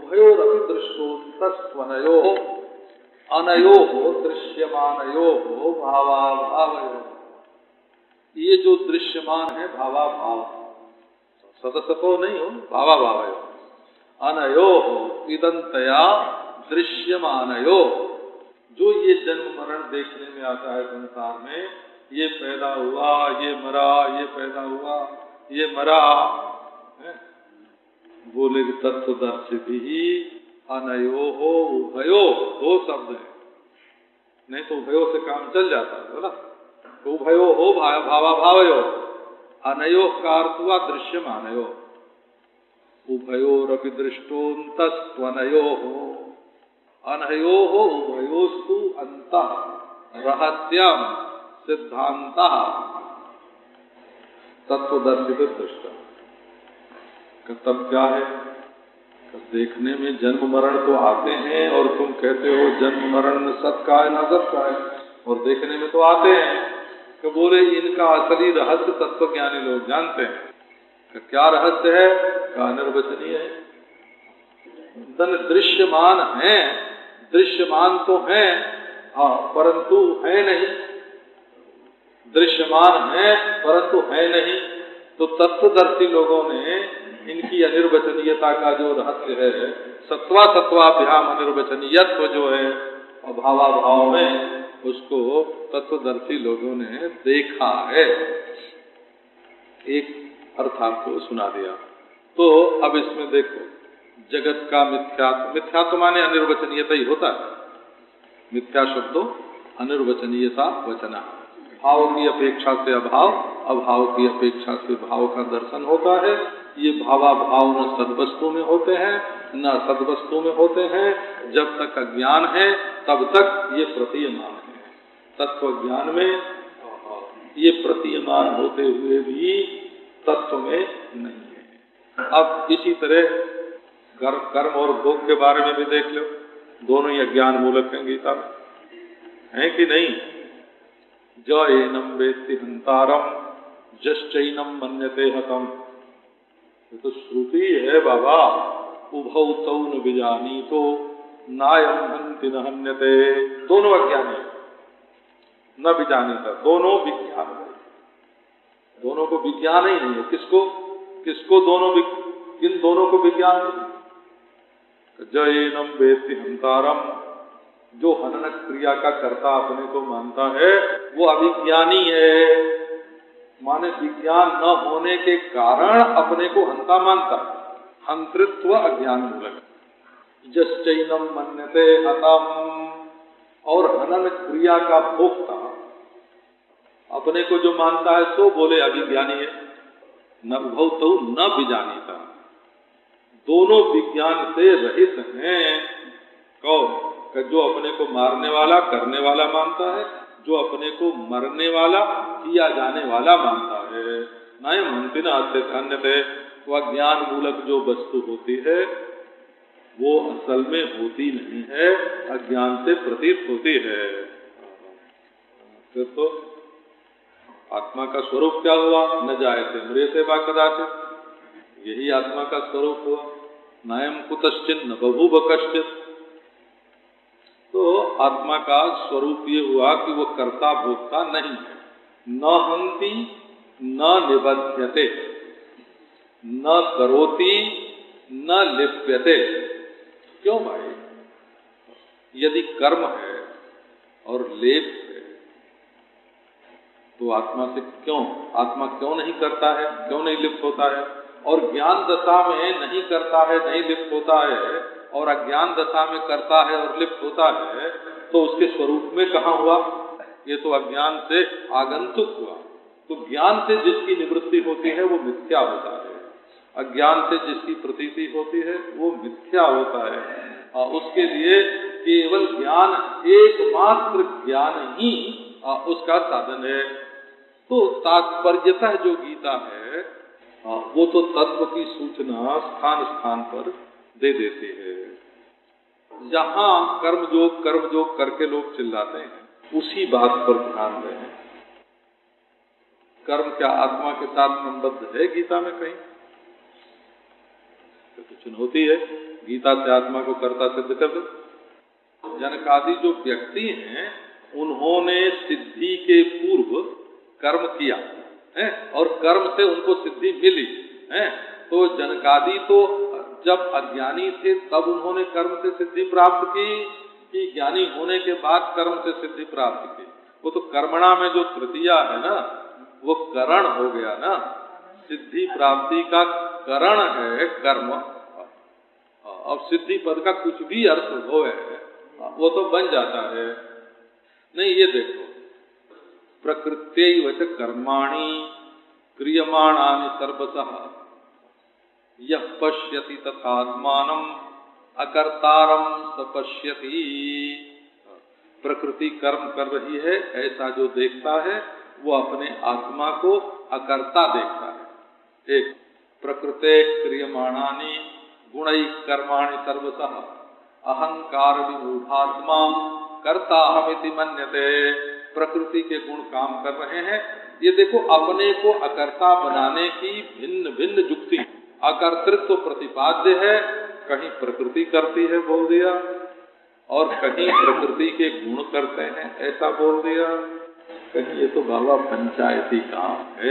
उभयोरपि दृष्टोन्तस्त्वनयोः अनयोः दृश्यमानयोः भावाभावयोः। ये जो दृश्यमान है भावाभाव, सदसतो नहीं हो, भावाभावयोः। अनयोः इदंतया दृश्यमानयोः, जो ये जन्म मरण देखने में आता है संसार में, ये पैदा हुआ, ये मरा, ये पैदा हुआ, ये मरा, बोले तत्वदर्शी अनयोः उभयो, दो शब्द है, नहीं तो उभयो से काम चल जाता है बोला। तो उभयो हो भावाभावयो, अनयोः का अर्थ हुआ दृश्यमानयो, उभयोरपि दृष्टोन्तस्त्वनयोः अनयोः उभयोस्तु अन्तः रहस्यम् सिद्धान्तः तत्वदर्शी दृष्टा। तब क्या है, देखने में जन्म मरण तो आते हैं और तुम कहते हो जन्म मरण सत का है ना सत का है, और देखने में तो आते हैं कि बोले इनका असली रहस्य तत्वज्ञानी लोग जानते हैं। कि क्या रहस्य है, का अनिर्वचनीय है। धन दृश्यमान है, दृश्यमान तो है हाँ, परंतु है नहीं, दृश्यमान है परंतु है नहीं। तो तत्वदर्शी लोगों ने इनकी अनिर्वचनीयता का जो रहस्य है, सत्वा सत्वाभ्याम अनिर्वचनीयत्व जो है अभावाभाव में, उसको तत्वदर्शी लोगों ने देखा है। एक अर्थ आपको सुना दिया। तो अब इसमें देखो, जगत का मिथ्यात्व, मिथ्यात्व माने अनिर्वचनीयता ही होता है। मिथ्या शब्दों अनिर्वचनीयता वचना, भाव की अपेक्षा से अभाव, अभाव की अपेक्षा से भाव का दर्शन होता है। ये भावाभाव न सद्वस्तु में होते हैं न सद्वस्तु में होते हैं। जब तक अज्ञान है तब तक ये प्रतीयमान है। तत्व ज्ञान में ये प्रतीयमान होते हुए भी तत्व में नहीं है। अब इसी तरह कर्म और भोग के बारे में भी देख लो, दोनों ही अज्ञान मूलक हैं गीता में, है कि नहीं। ज एनम वेत्ति हंतारम जश्चैनम मन्यते हतम, ये तो श्रुति है बाबा। उभौ तौ न विजानीतो नायम हन्ति न हन्यते, दोनों अज्ञानी न विजानीता, दोनों विज्ञान है, दोनों को विज्ञान ही नहीं है। किसको किसको दोनों, किन दोनों को विज्ञान नहीं। जयनम वेत्ति हंतारम, जो हनन क्रिया का कर्ता अपने को मानता है वो अविज्ञानी है, माने विज्ञान न होने के कारण अपने को हंता मानता। हंतृत्व अज्ञान मूलक। जश्चैनम मन्यते हतम, और हनन क्रिया का भोक्ता अपने को जो मानता है सो बोले अविज्ञानी है। न उभौ तो न विजानीता, दोनों विज्ञान से रहित हैं। कौन, जो अपने को मारने वाला करने वाला मानता है, जो अपने को मरने वाला किया जाने वाला मानता है। नायम हन्ति न हन्यते, वह ज्ञान मूलक जो वस्तु होती है वो असल में होती नहीं है, अज्ञान से प्रतीत होती है। फिर तो आत्मा का स्वरूप क्या हुआ, न जायते म्रियते वा कदाचित्, यही आत्मा का स्वरूप हुआ। नायम कुतश्चित् न बभूव कश्चित्, तो आत्मा का स्वरूप ये हुआ कि वो कर्ता भोक्ता नहीं है। न हन्ति न निबध्यते, न करोति न लिप्यते। क्यों भाई, यदि कर्म है और लेप है तो आत्मा से क्यों, आत्मा क्यों नहीं करता है, क्यों नहीं लिप्त होता है। और ज्ञान दशा में नहीं करता है, नहीं लिप्त होता है, और अज्ञान दशा में करता है और लिप्त होता है, तो उसके स्वरूप में कहाँ हुआ, ये तो अज्ञान से आगंतुक हुआ। तो ज्ञान से जिसकी निवृत्ति होती है वो मिथ्या होता है, अज्ञान से जिसकी प्रतीति होती है वो मिथ्या होता है। और उसके लिए केवल ज्ञान, एकमात्र ज्ञान ही उसका साधन है। तो तात्पर्यतः जो गीता है वो तो तत्व की सूचना स्थान स्थान पर दे देती है। जहाँ कर्मयोग करके लोग चिल्लाते हैं उसी बात पर ध्यान दें। कर्म क्या आत्मा के साथ संबद्ध है गीता में कहीं? तो चुनौती है, गीता से आत्मा को कर्ता सिद्ध कर दे। जनकादि जो व्यक्ति हैं उन्होंने सिद्धि के पूर्व कर्म किया है और कर्म से उनको सिद्धि मिली है। तो जनकादि तो जब अज्ञानी थे तब उन्होंने कर्म से सिद्धि प्राप्त की कि ज्ञानी होने के बाद कर्म से सिद्धि प्राप्त की? वो तो कर्मणा में जो तृतीया है ना, वो करण हो गया ना, सिद्धि प्राप्ति का करण है कर्म। अब सिद्धि पद का कुछ भी अर्थ हो है वो तो बन जाता है। नहीं, ये देखो, प्रकृत्यैव च कर्माणि क्रियमाणानि सर्वशः यः पश्यति तथात्मानम् अकर्तारं स पश्यति। प्रकृति कर्म कर रही है ऐसा जो देखता है वो अपने आत्मा को अकर्ता देखता है। एक प्रकृते क्रियमाणानि गुणैः कर्माणि सर्वशः अहंकार विमूढ़ात्मा कर्ताहमिति मन्यते। प्रकृति के गुण काम कर रहे हैं, ये देखो अपने को अकर्ता बनाने की भिन्न भिन्न युक्ति। अकर्तृत्व प्रतिपाद्य है, कहीं प्रकृति करती है बोल दिया, और कहीं प्रकृति के गुण करते हैं ऐसा बोल दिया, कहीं ये तो बाबा पंचायती काम है।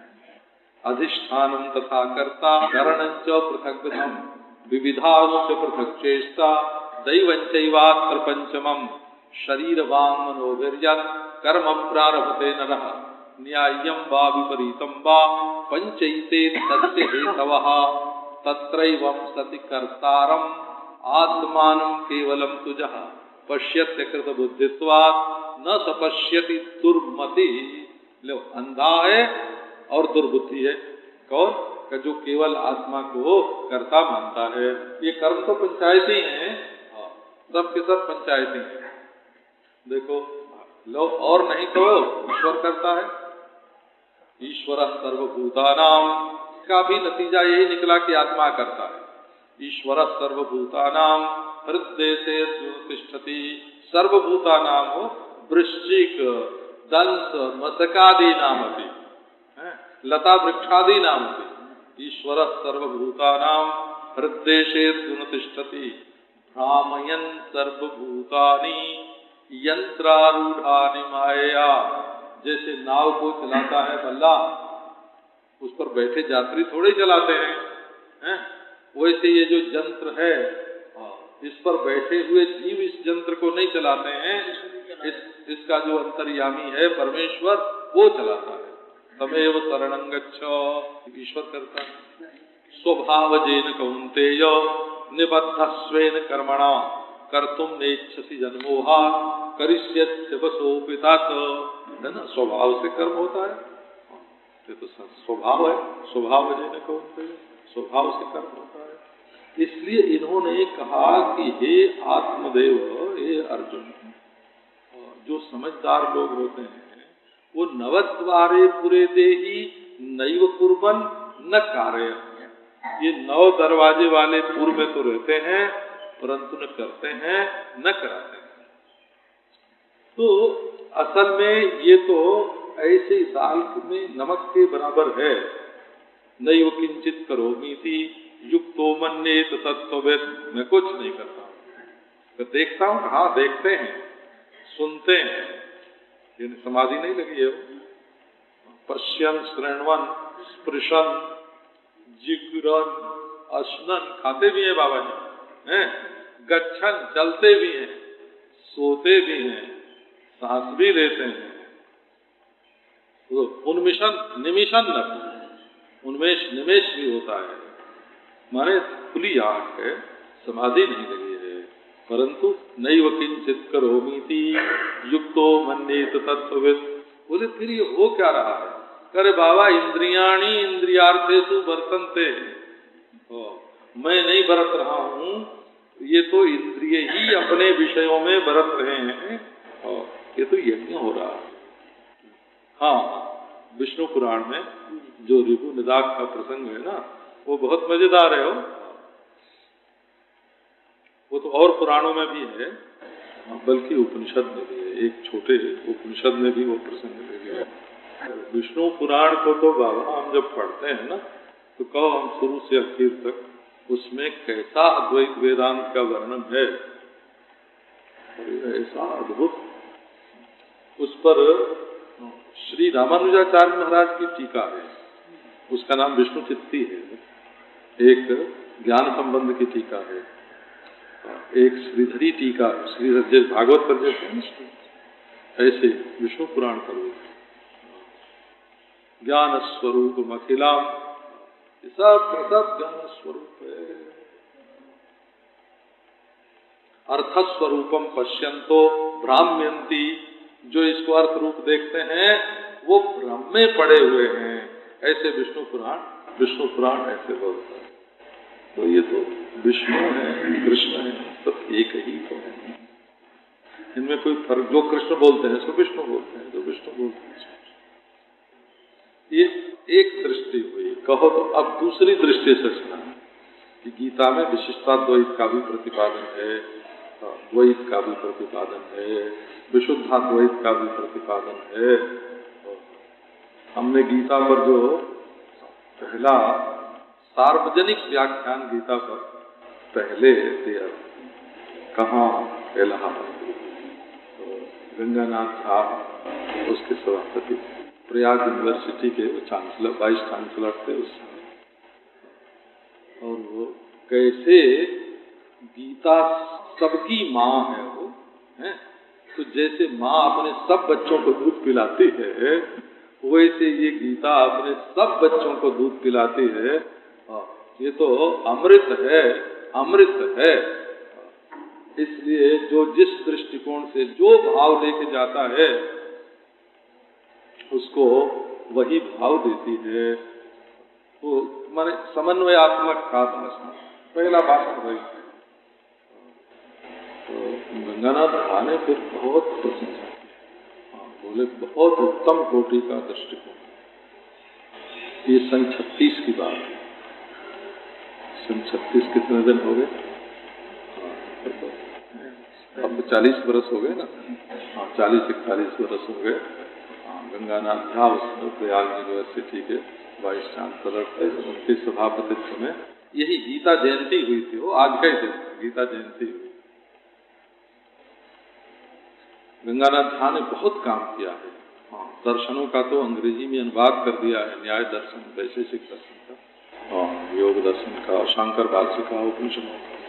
अधिष्ठानम तथा कर्ता करणंच पृथग्विधम विविधाश्च पृथक् चेष्टा दैवंचैवात्र पंचमम शरीरवांग मनोवीर्यत् कर्म प्रारभते नरः न्याय्यं वा विपरीतं वा पंचैते तस्य हेतवः तत्रैवं सति कर्तारम् आत्मानं केवलं तुजः पश्यत्य कृत बुद्धित्वात् न सपश्यति दुर्मति। लो, अंधा है और दुर्बुद्धि है कौन? का जो केवल आत्मा को कर्ता मानता है। ये कर्म तो पंचायती हैं, सब के सब पंचायती हैं। देखो लो, और नहीं तो ईश्वर करता है। ईश्वर सर्वभूतानां का भी नतीजा यही निकला कि आत्मा करता है। ईश्वर सर्वभूतानां हृदय से तिष्ठति। सर्वभूतानां हो वृश्चिक दंश मशकादि नाम भी लता वृक्षादि नाम भी। ईश्वर सर्वभूतानां हृदय से तिष्ठति भ्रामयन् सर्वभूतानि यंत्रारूढ़ानि माया। जैसे नाव को चलाता है बल्ला, उस पर बैठे यात्री थोड़े चलाते हैं, वैसे ये जो यंत्र है इस पर बैठे हुए जीव इस यंत्र को नहीं चलाते हैं, इसका जो अंतर्यामी है परमेश्वर वो चलाता है। तमेव शरणं गच्छ, ईश्वर करता है। स्वभावजेन कौन्तेय निबद्धस्वेन कर्मणा कर्तुम नेच्छसि जन्मोहा करिष्यस्य वसोऽपि तात। है ना, स्वभाव से कर्म होता है, ये तो स्वभाव है। स्वभावजेन कौन्तेय, स्वभाव से कर्म होता है। इसलिए इन्होंने कहा कि हे आत्मदेव, हे अर्जुन, जो समझदार लोग होते हैं वो नवद्वारे पुरे देही नैव कुर्बन न कार्य। ये 9 दरवाजे वाले पूर्व में तो रहते हैं परंतु न करते हैं न कराते हैं। तो असल में ये तो ऐसे दाल में नमक के बराबर है। नैव किंचित करोमीति युक्तो मन्येत तत्त्ववित्। मैं कुछ नहीं करता, मैं देखता हूँ। हाँ, देखते हैं, सुनते हैं, ये समाधि नहीं लगी है। पश्यन श्रृण्वन स्पृशन जिग्रन अश्नन, खाते भी हैं बाबा जी, हैं, गच्छन चलते भी हैं, सोते भी हैं, सांस भी लेते हैं। तो उन्मिशन निमिशन न, उन्मेष निमेश भी होता है, माने खुली आंख है, समाधि नहीं लगी है। परंतु नैव किंचित करोमीति युक्तो मन्येत तत्त्ववित्। बोले फिर ये हो क्या रहा है? अरे बाबा, इंद्रियाणि इंद्रियार्थेषु वर्तन्ते, मैं नहीं बरत रहा हूँ, ये तो इंद्रिय ही अपने विषयों में बरत रहे हैं। ये तो यज्ञ हो रहा है। हाँ, विष्णु पुराण में जो ऋभु निदाघ का प्रसंग है ना, वो बहुत मजेदार है। वो तो और पुराणों में भी है, बल्कि उपनिषद में भी है। एक छोटे उपनिषद में भी वो प्रसंग है। विष्णु पुराण को तो बाबा हम जब पढ़ते हैं ना, तो कहो हम शुरू से आखिर तक उसमें कैसा अद्वैत वेदांत का वर्णन है, ऐसा अद्भुत। उस पर श्री रामानुजाचार्य महाराज की टीका है, उसका नाम विष्णु चित्ती है। एक ज्ञान संबंध की टीका है, एक श्रीधरी टीका है, श्रीधर भागवत पर जैसे ऐसे विष्णु पुराण पर ज्ञान स्वरूप अखिलाम, सब ज्ञान स्वरूप है। अर्थ स्वरूपम पश्यंतो भ्राम्यंती, जो इसको अर्थ रूप देखते हैं वो भ्रम में पड़े हुए हैं, ऐसे विष्णु पुराण ऐसे बोलता है। तो ये तो विष्णु है, कृष्ण है, सब एक ही तो है, इनमें कोई फर्क। जो कृष्ण बोलते हैं इसको विष्णु बोलते हैं, जो विष्णु बोलते हैं। ये एक दृष्टि हुई। कहो तो अब दूसरी दृष्टि से सुना कि गीता में विशिष्टाद्वैत का भी प्रतिपादन है, द्वैत का भी प्रतिपादन है, विशुद्धाद्वैत का भी प्रतिपादन है। हमने गीता पर जो पहला सार्वजनिक व्याख्यान गीता पर पहले दिया, कहाँ, इलाहाबाद, गंगानाथ झा उसके सभापति, प्रयाग यूनिवर्सिटी के वो चांसलर, वाइस चांसलर थे उस समय। और वो कैसे गीता सबकी माँ है वो है, तो जैसे माँ अपने सब बच्चों को दूध पिलाती है, वैसे ये गीता अपने सब बच्चों को दूध पिलाती है। ये तो अमृत है, अमृत है। इसलिए जो जिस दृष्टिकोण से जो भाव लेके जाता है उसको वही भाव देती है। तो माने समन्वयात्मक था भाषण, पहला भाषण वही है। तो गंगानाथ झा ने फिर बहुत प्रशंसा की, बोले बहुत उत्तम कोटि का दृष्टिकोण। ये सन 36 की बात है। सन 36 कितने दिन हो गए? अब 40 वर्ष हो गए ना। हाँ, 40-41 वर्ष हो गए। गंगानाथ झा उस प्रयाग यूनिवर्सिटी के वाइस चांसलर थे। उनके सभापतित्व में यही गीता जयंती हुई थी, वो आज का ही दिन गीता जयंती हुई। गंगानाथ झा ने बहुत काम किया है। हाँ, दर्शनों का तो अंग्रेजी में अनुवाद कर दिया है, न्याय दर्शन, वैशेषिक दर्शन का, योग दर्शन का, शांकर भाष्य का, उपनिषदों का।